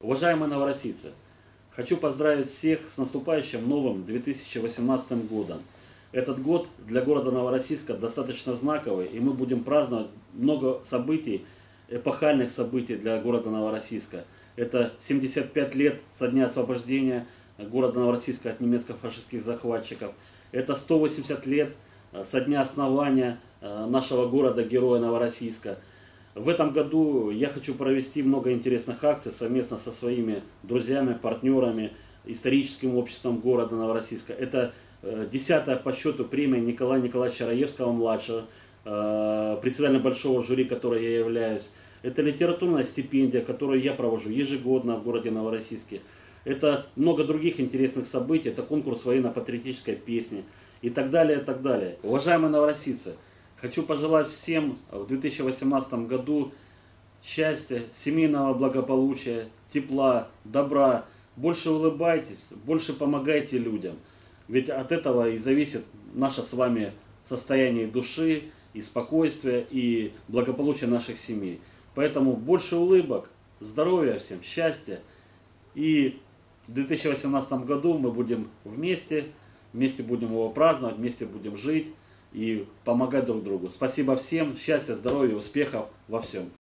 Уважаемые новороссийцы, хочу поздравить всех с наступающим новым 2018 годом. Этот год для города Новороссийска достаточно знаковый, и мы будем праздновать много событий, эпохальных событий для города Новороссийска. Это 75 лет со дня освобождения города Новороссийска от немецко-фашистских захватчиков. Это 180 лет со дня основания нашего города-героя Новороссийска. В этом году я хочу провести много интересных акций совместно со своими друзьями, партнерами, историческим обществом города Новороссийска. Это 10-я по счету премия Николая Николаевича Раевского-младшего, председателем большого жюри, которой я являюсь. Это литературная стипендия, которую я провожу ежегодно в городе Новороссийске. Это много других интересных событий, это конкурс военно-патриотической песни и так далее, и так далее. Уважаемые новороссийцы, хочу пожелать всем в 2018 году счастья, семейного благополучия, тепла, добра. Больше улыбайтесь, больше помогайте людям. Ведь от этого и зависит наше с вами состояние души, и спокойствия, и благополучия наших семей. Поэтому больше улыбок, здоровья всем, счастья. И в 2018 году мы будем вместе будем его праздновать, вместе будем жить и помогать друг другу. Спасибо всем, счастья, здоровья, успехов во всем.